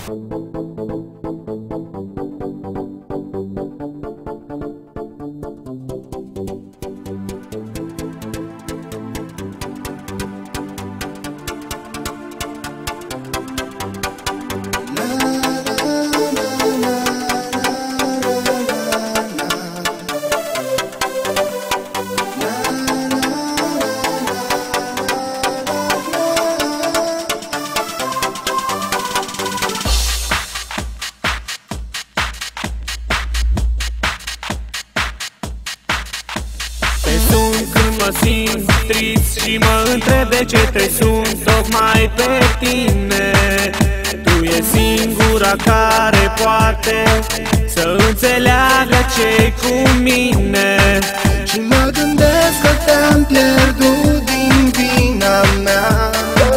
Mă simt trist și mă întreb de ce te sun tocmai pe tine. Tu e singura care poate să înțeleagă ce-i cu mine. Și mă gândesc că te-am pierdut din vina mea.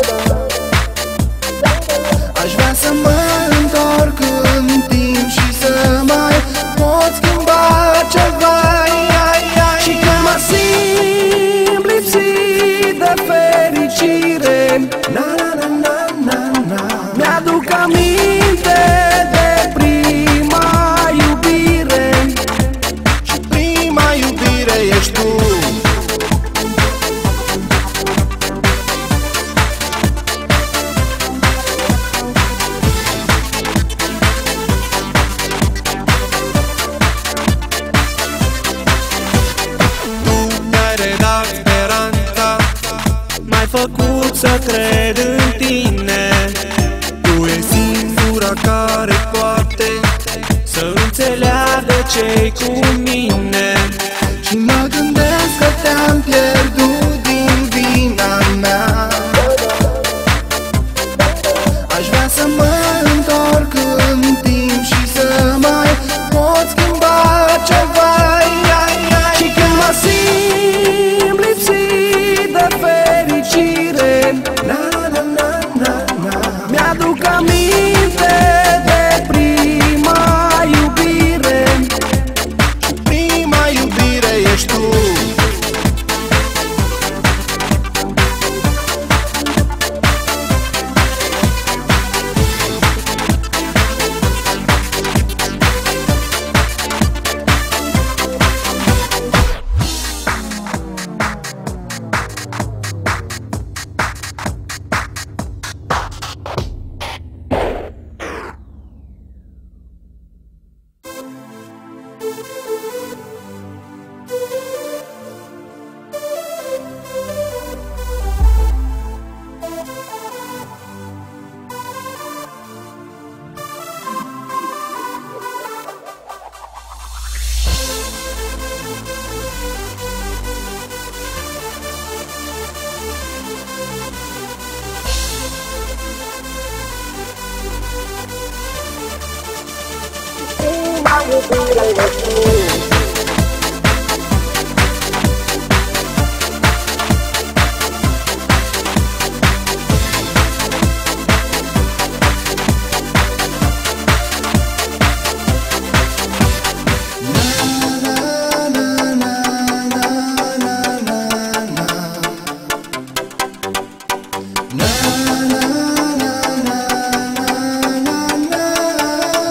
Aș vrea să mă întorc în timp și să mai pot schimba ceva. Și când mă simt lipsit de fericire, mi-aduc aminte de prima iubire. Și prima iubire ești tu. M-ai făcut să cred în tine. Tu e singura care poate să înțeleagă ce-i cu mine. Și mă gândesc că te-am pierdut din vina mea. Aș vrea să mă întorc în timp și să mai pot schimba ceva. Și când mă simt lipsit de fericire, mi-aduc aminte de prima iubire. Și prima iubire ești tu.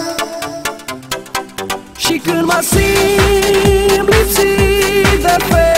Și când mă simt lipsit de